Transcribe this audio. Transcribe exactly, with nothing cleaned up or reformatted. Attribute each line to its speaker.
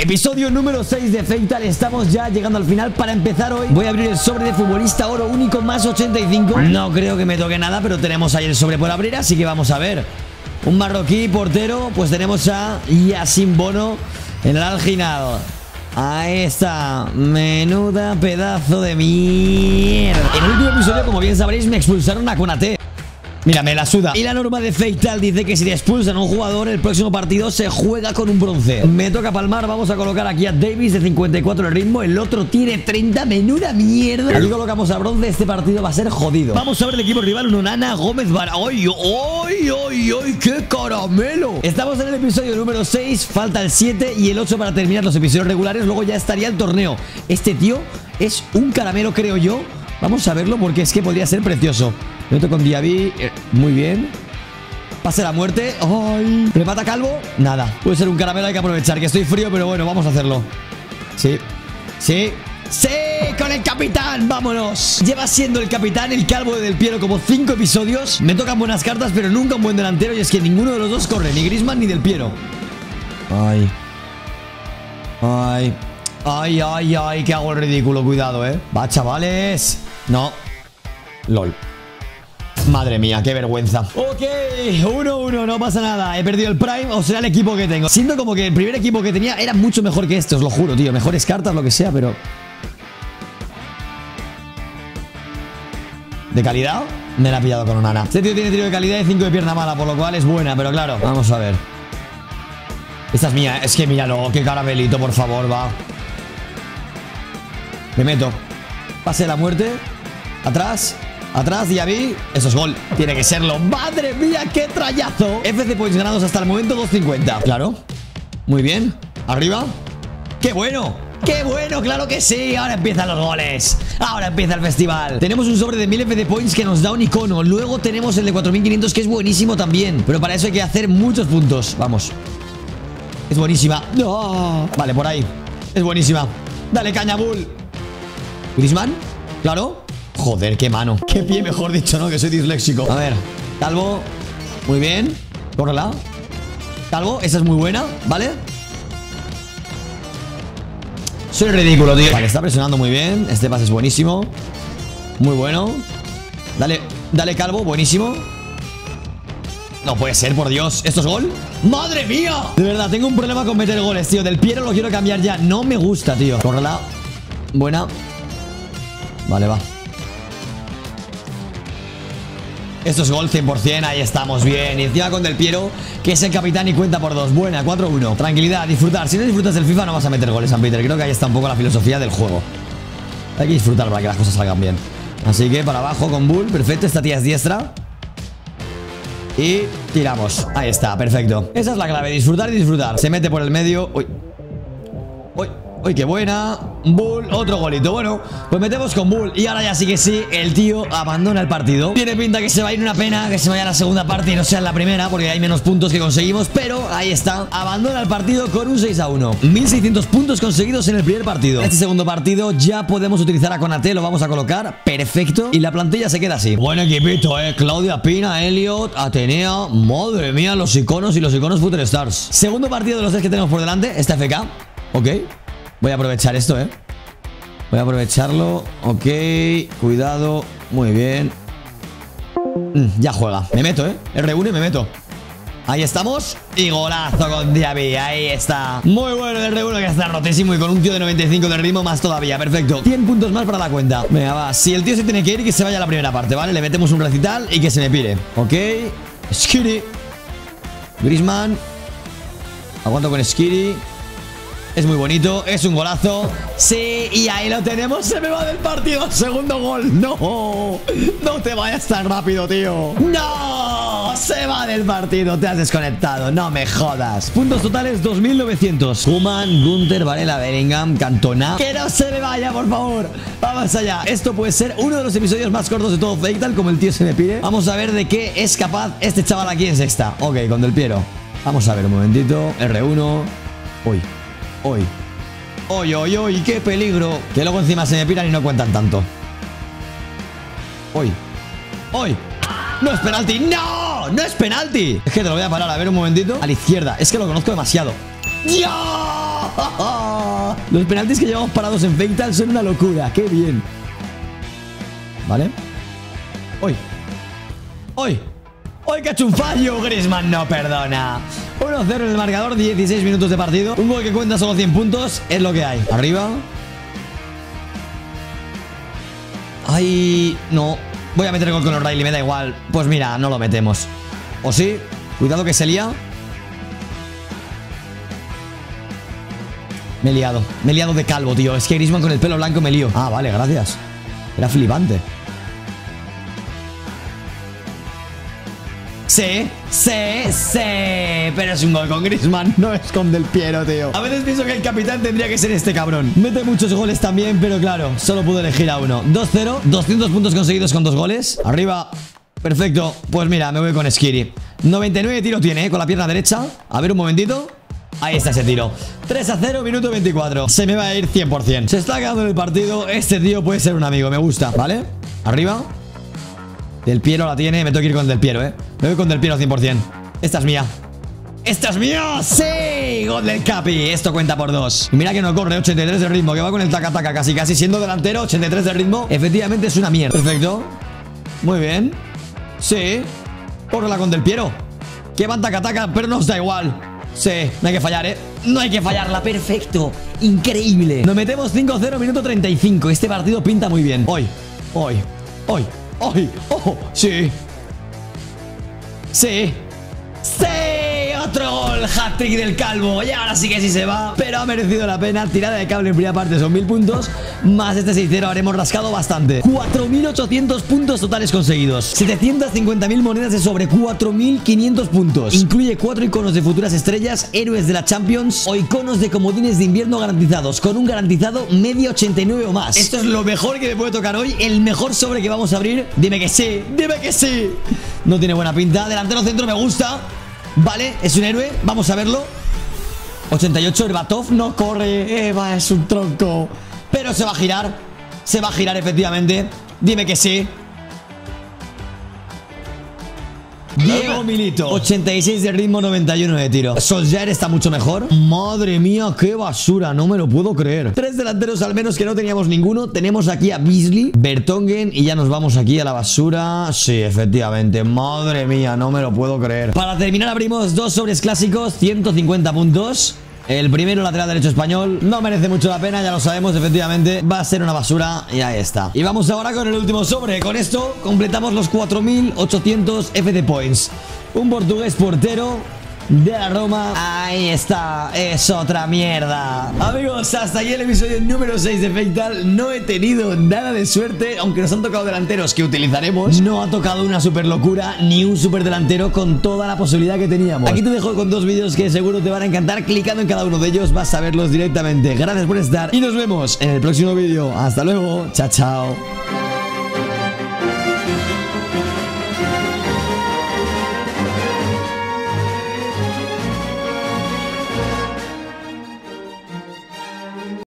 Speaker 1: Episodio número seis de Fatal. Estamos ya llegando al final. Para empezar hoy voy a abrir el sobre de futbolista oro único más ochenta y cinco. No creo que me toque nada, pero tenemos ahí el sobre por abrir, así que vamos a ver. Un marroquí portero. Pues tenemos a Yasin Bono en el Al-Hilal. Ahí está. Menuda pedazo de mierda. En el último episodio, como bien sabréis, me expulsaron a Konaté. Mira, me la suda. Y la norma de Fatal dice que si le expulsan a un jugador, el próximo partido se juega con un bronce. Me toca palmar. Vamos a colocar aquí a Davis de cincuenta y cuatro el ritmo. El otro tiene treinta. Menuda mierda. Aquí colocamos a bronce. Este partido va a ser jodido. Vamos a ver el equipo rival. Un Onana, Gómez, Vara. ¡Ay, ay, ay, ay! ¡Qué caramelo! Estamos en el episodio número seis. Falta el siete y el ocho para terminar los episodios regulares. Luego ya estaría el torneo. Este tío es un caramelo, creo yo. Vamos a verlo porque es que podría ser precioso. Me meto con Diaby, eh, muy bien. Pase la muerte. ¡Ay! ¿Remata Calvo? Nada. Puede ser un caramelo, hay que aprovechar. Que estoy frío, pero bueno, vamos a hacerlo. Sí. Sí. ¡Sí! ¡Con el capitán! ¡Vámonos! Lleva siendo el capitán el Calvo de Del Piero como cinco episodios. Me tocan buenas cartas, pero nunca un buen delantero. Y es que ninguno de los dos corre, ni Griezmann ni Del Piero. ¡Ay! ¡Ay! ¡Ay, ay, ay! Que hago el ridículo, cuidado, ¿eh? Va, chavales. No. LOL. Madre mía, qué vergüenza. Ok, uno uno, no pasa nada. He perdido el Prime, o será el equipo que tengo. Siento como que el primer equipo que tenía era mucho mejor que este, os lo juro, tío. Mejores cartas, lo que sea, pero... ¿De calidad? Me la ha pillado con Onana. Este tío tiene tiro de calidad y cinco de pierna mala, por lo cual es buena, pero claro. Vamos a ver. Esta es mía, es que míralo, qué caramelito, por favor, va. Me meto. Pase la muerte. Atrás. Atrás, Diaby. Eso es gol. Tiene que serlo. ¡Madre mía, qué trayazo! F C points ganados hasta el momento, dos cincuenta. Claro. Muy bien. Arriba. ¡Qué bueno! ¡Qué bueno! ¡Claro que sí! Ahora empiezan los goles. Ahora empieza el festival. Tenemos un sobre de mil F C points que nos da un icono. Luego tenemos el de cuatro mil quinientos que es buenísimo también. Pero para eso hay que hacer muchos puntos. Vamos. Es buenísima. ¡No! Vale, por ahí. Es buenísima. Dale caña, Bull. ¿Griezmann? Claro. Joder, qué mano. Qué pie, mejor dicho, ¿no? Que soy disléxico. A ver, Calvo. Muy bien. Córrela. Calvo, esa es muy buena, ¿vale? Soy ridículo, tío. Vale, está presionando muy bien. Este pase es buenísimo. Muy bueno. Dale, dale, Calvo, buenísimo. No puede ser, por Dios. ¿Esto es gol? ¡Madre mía! De verdad, tengo un problema con meter goles, tío. Del Piero lo quiero cambiar ya. No me gusta, tío. Córrela. Buena. Vale, va. Esto es gol cien por cien, ahí estamos, bien. Y encima con Del Piero, que es el capitán y cuenta por dos. Buena, cuatro uno. Tranquilidad, disfrutar. Si no disfrutas del FIFA no vas a meter goles, San Peter. Creo que ahí está un poco la filosofía del juego. Hay que disfrutar para que las cosas salgan bien. Así que para abajo con Bull, perfecto. Esta tía es diestra. Y tiramos. Ahí está, perfecto. Esa es la clave, disfrutar y disfrutar. Se mete por el medio. Uy. Uy. Uy, qué buena. Bull, otro golito. Bueno, pues metemos con Bull. Y ahora ya sí que sí, el tío abandona el partido. Tiene pinta que se va a ir, una pena que se vaya a la segunda parte y no sea en la primera, porque hay menos puntos que conseguimos. Pero ahí está, abandona el partido con un seis a uno. mil seiscientos puntos conseguidos en el primer partido. Este segundo partido ya podemos utilizar a Konaté. Lo vamos a colocar, perfecto. Y la plantilla se queda así. Buen equipito, eh, Claudia Pina, Elliot, Atenea. Madre mía, los iconos y los iconos Future Stars. Segundo partido de los tres que tenemos por delante, esta F K. Ok. Voy a aprovechar esto, ¿eh? Voy a aprovecharlo. Ok, cuidado. Muy bien. mm, Ya juega. Me meto, ¿eh? R uno y me meto. Ahí estamos. Y golazo con Diaby. Ahí está. Muy bueno el R uno, que está rotísimo. Y con un tío de noventa y cinco de ritmo más todavía. Perfecto. cien puntos más para la cuenta. Venga, va. Si el tío se tiene que ir, que se vaya a la primera parte, ¿vale? Le metemos un recital y que se me pire. Ok. Skiri. Griezmann. Aguanto con Skiri. Es muy bonito, es un golazo. Sí, y ahí lo tenemos. Se me va del partido. Segundo gol. No, no te vayas tan rápido, tío. No, se va del partido. Te has desconectado, no me jodas. Puntos totales dos mil novecientos. Human, Gunther, Varela, Bellingham, Cantona. Que no se me vaya, por favor. Vamos allá. Esto puede ser uno de los episodios más cortos de todo Fatal, como el tío se me pide. Vamos a ver de qué es capaz este chaval aquí en sexta. Ok, con Del Piero. Vamos a ver un momentito. R uno. Uy. Hoy, hoy, hoy, hoy, qué peligro. Que luego encima se me piran y no cuentan tanto. Hoy, hoy. No es penalti, no, no es penalti. Es que te lo voy a parar, a ver un momentito. A la izquierda, es que lo conozco demasiado. ¡Ya! Los penaltis que llevamos parados en Feital son una locura. ¡Qué bien! ¿Vale? ¡Hoy! ¡Hoy! ¡Hoy que ha hecho un fallo! Griezmann no perdona. uno cero en el marcador, dieciséis minutos de partido. Un gol que cuenta solo cien puntos. Es lo que hay. Arriba. ¡Ay! No. Voy a meter gol con O'Reilly, me da igual. Pues mira, no lo metemos. ¿O sí? Cuidado que se lía. Me he liado. Me he liado de calvo, tío. Es que Griezmann con el pelo blanco me lío. Ah, vale, gracias. Era flipante. Sí, sí, sí. Pero es un gol con Griezmann, no es con Del Piero, tío. A veces pienso que el capitán tendría que ser este cabrón. Mete muchos goles también, pero claro, solo puedo elegir a uno. dos cero, doscientos puntos conseguidos con dos goles. Arriba. Perfecto. Pues mira, me voy con Skiri. noventa y nueve tiro tiene, ¿eh? Con la pierna derecha. A ver un momentito. Ahí está ese tiro. tres a cero, minuto veinticuatro. Se me va a ir cien por cien. Se está quedando en el partido. Este tío puede ser un amigo, me gusta. ¿Vale? Arriba. Del Piero la tiene. Me tengo que ir con Del Piero, ¿eh? Me voy con Del Piero cien por cien. Esta es mía. ¡Esta es mía! ¡Sí! Gol del Capi. Esto cuenta por dos. Y mira que no corre. ochenta y tres de ritmo. Que va con el taca-taca casi casi. Siendo delantero, ochenta y tres de ritmo. Efectivamente es una mierda. Perfecto. Muy bien. Sí. Córrela con Del Piero. Que van taca-taca, pero nos da igual. Sí, no hay que fallar, ¿eh? No hay que fallarla, perfecto. Increíble. Nos metemos cinco cero, minuto treinta y cinco. Este partido pinta muy bien. Hoy, hoy, hoy, hoy. ¡Oh! Sí. Sí. ¡Sí! Otro gol, hat-trick del Calvo. Y ahora sí que sí se va, pero ha merecido la pena. Tirada de cable en primera parte son mil puntos. Más este seis cero habremos rascado bastante. cuatro mil ochocientos puntos totales conseguidos. setecientas cincuenta mil monedas de sobre cuatro mil quinientos puntos. Incluye cuatro iconos de futuras estrellas, héroes de la Champions o iconos de comodines de invierno garantizados, con un garantizado media ochenta y nueve o más. Esto es lo mejor que me puede tocar hoy. El mejor sobre que vamos a abrir. Dime que sí, dime que sí. No tiene buena pinta. Delantero centro me gusta. Vale, es un héroe, vamos a verlo. ochenta y ocho, Herbatov no corre. Eva es un tronco. Pero se va a girar. Se va a girar efectivamente. Dime que sí. Diego Milito, ochenta y seis de ritmo, noventa y uno de tiro. Solskjaer está mucho mejor. Madre mía, qué basura, no me lo puedo creer. Tres delanteros al menos que no teníamos ninguno. Tenemos aquí a Beasley, Vertonghen y ya nos vamos aquí a la basura. Sí, efectivamente, madre mía, no me lo puedo creer. Para terminar abrimos dos sobres clásicos, ciento cincuenta puntos. El primero, lateral derecho español, no merece mucho la pena, ya lo sabemos, efectivamente. Va a ser una basura y ahí está. Y vamos ahora con el último sobre. Con esto completamos los cuatro mil ochocientos F D Points. Un portugués portero de la Roma. Ahí está, es otra mierda. Amigos, hasta aquí el episodio número seis de Feital. No he tenido nada de suerte, aunque nos han tocado delanteros que utilizaremos. No ha tocado una super locura ni un super delantero con toda la posibilidad que teníamos. Aquí te dejo con dos vídeos que seguro te van a encantar. Clicando en cada uno de ellos vas a verlos directamente. Gracias por estar y nos vemos en el próximo vídeo. Hasta luego, chao, chao.